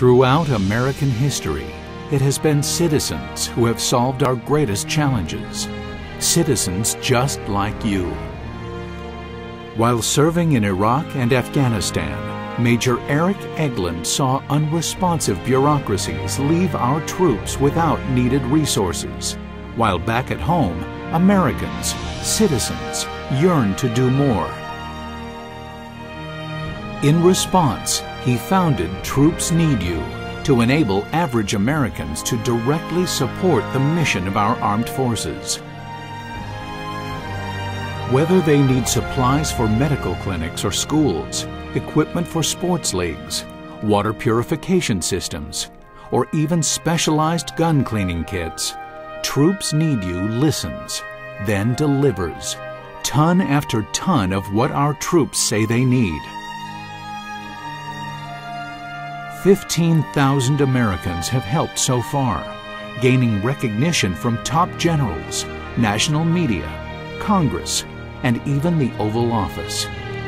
Throughout American history, it has been citizens who have solved our greatest challenges. Citizens just like you. While serving in Iraq and Afghanistan, Major Eric Eglin saw unresponsive bureaucracies leave our troops without needed resources. While back at home, Americans, citizens, yearn to do more. In response, he founded Troops Need You to enable average Americans to directly support the mission of our armed forces. Whether they need supplies for medical clinics or schools, equipment for sports leagues, water purification systems, or even specialized gun cleaning kits, Troops Need You listens, then delivers, ton after ton of what our troops say they need. 15,000 Americans have helped so far, gaining recognition from top generals, national media, Congress, and even the Oval Office.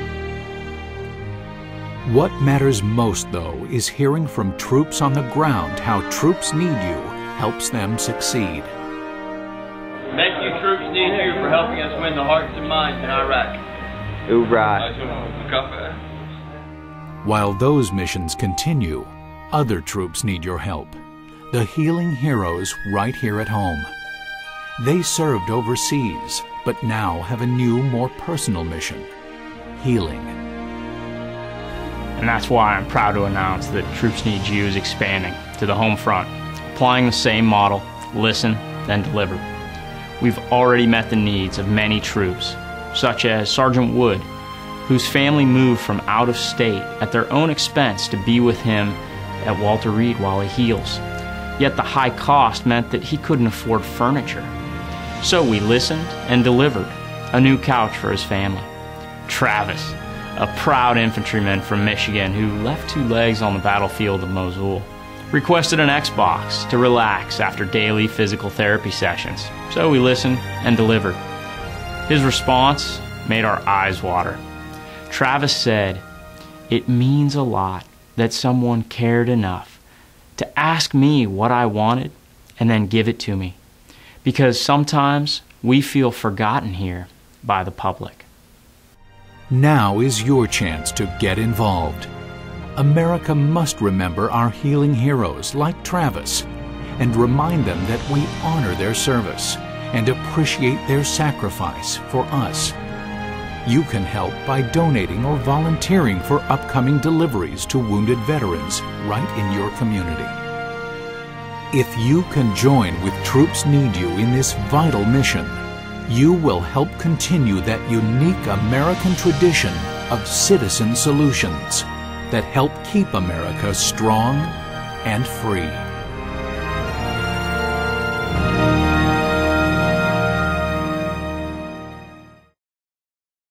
What matters most, though, is hearing from troops on the ground how Troops Need You helps them succeed. Thank you, Troops Need You, for helping us win the hearts and minds in Iraq. Hoorah! While those missions continue, other troops need your help. The healing heroes right here at home. They served overseas, but now have a new, more personal mission: healing. And that's why I'm proud to announce that Troops Need You is expanding to the home front, applying the same model: listen, then deliver. We've already met the needs of many troops, such as Sergeant Wood, whose family moved from out of state at their own expense to be with him at Walter Reed while he heals. Yet the high cost meant that he couldn't afford furniture. So we listened and delivered a new couch for his family. Travis, a proud infantryman from Michigan who left 2 legs on the battlefield of Mosul, requested an Xbox to relax after daily physical therapy sessions. So we listened and delivered. His response made our eyes water. Travis said, "It means a lot that someone cared enough to ask me what I wanted and then give it to me, because sometimes we feel forgotten here by the public." Now is your chance to get involved. America must remember our healing heroes like Travis and remind them that we honor their service and appreciate their sacrifice for us. You can help by donating or volunteering for upcoming deliveries to wounded veterans right in your community. If you can join with Troops Need You in this vital mission, you will help continue that unique American tradition of citizen solutions that help keep America strong and free.